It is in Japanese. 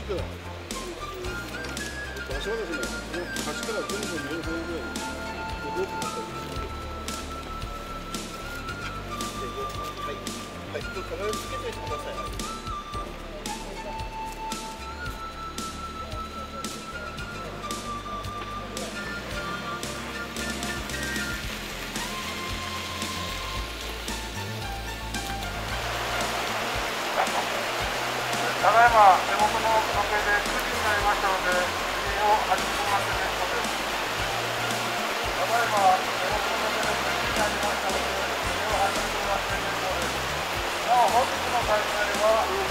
けど、場所はですね、この橋から全部見える方ぐらいにロープがあったりして、はい、はい、必ずつけておいてください。 ただいま手元の時計で9時になりましたので、試飲を始めますのです。ただいま手元の時計で9時になりましたので、試飲を始めますのです。なお、本日の開催は